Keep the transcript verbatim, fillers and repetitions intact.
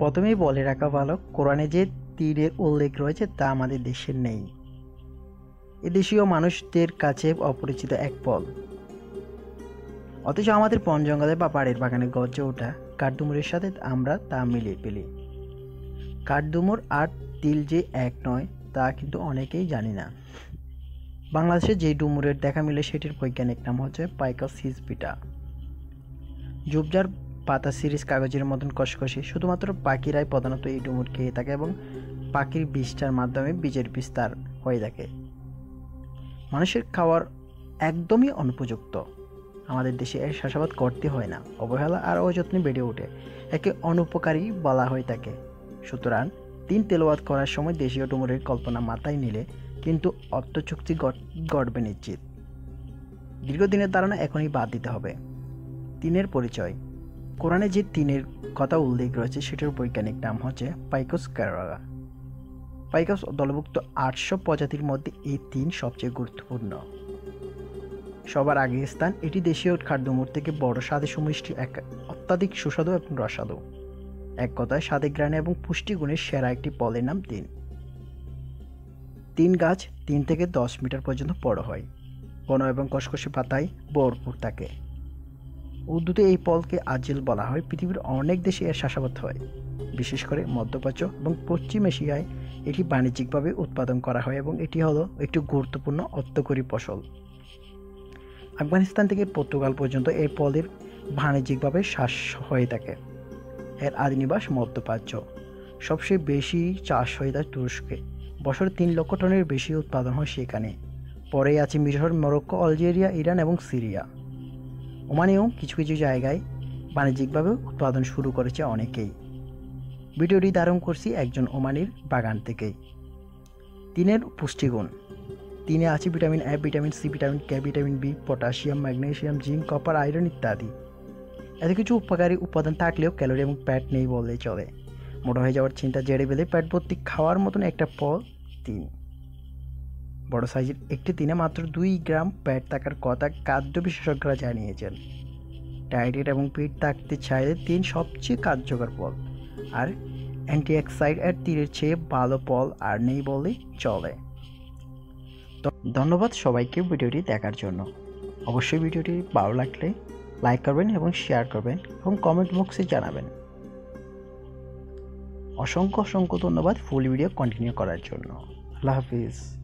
প্রথমেই বলে রাখা ভালো, কোরআনে যে তীরের উল্লেখ রয়েছে তা আমাদের দেশে নেই। এদেশীয় মানুষদের কাছে অপরিচিত এক ফল, অথচ আমাদের বন জঙ্গলে বা বাড়ির বাগানে গর্জে ওঠা কাঠডুমুরের সাথে আমরা তা মিলিয়ে ফেলি। কাঠডুমুর আর তিল যে এক নয় তা কিন্তু অনেকেই জানি না। বাংলাদেশে যে ডুমুরের দেখা মিলে সেটির বৈজ্ঞানিক নাম হচ্ছে পাইকাস হিসপিটা। ঝোপঝাড় পাতা সিরিজ কাগজের মতন কষকষে, শুধুমাত্র পাখিরাই প্রধানত এই ডুমুর খেয়ে থাকে এবং পাখির বিষটার মাধ্যমে বীজের বিস্তার হয়ে থাকে। মানুষের খাওয়ার একদমই অনুপযুক্ত। আমাদের দেশে এর চাষাবাদ করতে হয় না, অবহেলা আর অযত্নে বেড়ে ওঠে, একে অনুপকারী বলা হয়ে থাকে। সুতরাং তিন তেলাওয়াত করার সময় দেশীয় ডুমুরের কল্পনা মাথায় নিলে কিন্তু অর্থচুক্তি গড়বে নিশ্চিত। দীর্ঘদিনের ধারণা এখনই বাদ দিতে হবে। তিনের পরিচয়। কোরআনে যে তিনের কথা উল্লেখ রয়েছে সেটার বৈজ্ঞানিক নাম হচ্ছে পাইকাস ক্যারাগা। পাইকাস দলভুক্ত আটশো প্রজাতির মধ্যে এই তিন সবচেয়ে গুরুত্বপূর্ণ। সবার আগে স্থান, এটি দেশীয় খাদ্যমূর থেকে বড়, স্বাদে সুমিষ্টি, এক অত্যাধিক সুস্বাদু এবং রসাদু। এক কথায় স্বাদে গ্রানে এবং পুষ্টিগুণের সেরা একটি ফলের নাম তিন। তিন গাছ তিন থেকে দশ মিটার পর্যন্ত বড় হয়, ঘন এবং কসকসে পাতায় ভরপুর থাকে। উর্দুতে এই ফলকে আজেল বলা হয়। পৃথিবীর অনেক দেশে এর চাষাবাদ হয়, বিশেষ করে মধ্যপ্রাচ্য এবং পশ্চিম এশিয়ায় এটি বাণিজ্যিকভাবে উৎপাদন করা হয় এবং এটি হলো একটি গুরুত্বপূর্ণ অর্থকরী ফসল। আফগানিস্তান থেকে পর্তুগাল পর্যন্ত এই ফলের বাণিজ্যিকভাবে চাষ হয়ে থাকে। এর আদিনিবাস মধ্যপ্রাচ্য, সবচেয়ে বেশি চাষ হয়ে থাকে তুরস্কে। বছরে তিন লক্ষ টনের বেশি উৎপাদন হয় সেখানে। পরেই আছে মিশর, মরক্কো, আলজেরিয়া, ইরান এবং সিরিয়া। ওমানেও কিছু কিছু জায়গায় বাণিজ্যিকভাবে উৎপাদন শুরু করেছে অনেকেই। ভিডিওটি ধারণ করছি একজন ওমানির বাগান থেকেই। তিনের পুষ্টিগুণ। তিনে আছে vitamin A, vitamin C, vitamin K, vitamin B, potassium, magnesium, zinc, copper, iron ইত্যাদি। এত কিছু উপকারী উপাদান থাকলেও ক্যালোরি এবং ফ্যাট নেই বললেই চলে। মোটা হয়ে যাওয়ার চিন্তা জেরে বেঁধে পেট ভর্তি খাওয়ার মতন একটা ফল তিন। বড় সাইজের একটি তিনে মাত্র দুই গ্রাম ফ্যাট থাকার কথা খাদ্য বিশেষজ্ঞরা জানিয়েছেন। ডায়েটের এবং পেট থাকতে চাইলে তিন সবচেয়ে কার্যকর ফল, আর অ্যান্টিঅক্সিডেন্ট এর তীরের চেয়ে ভালো ফল আর নেই বললেই চলে। ধন্যবাদ সবাইকে ভিডিওটি দেখার জন্য। অবশ্যই ভিডিওটি ভালো লাগলে লাইক করবেন এবং শেয়ার করবেন এবং কমেন্ট বক্সে জানাবেন। অসংখ্য অসংখ্য ধন্যবাদ ফুল ভিডিও কন্টিনিউ করার জন্য। আল্লাহ হাফিজ।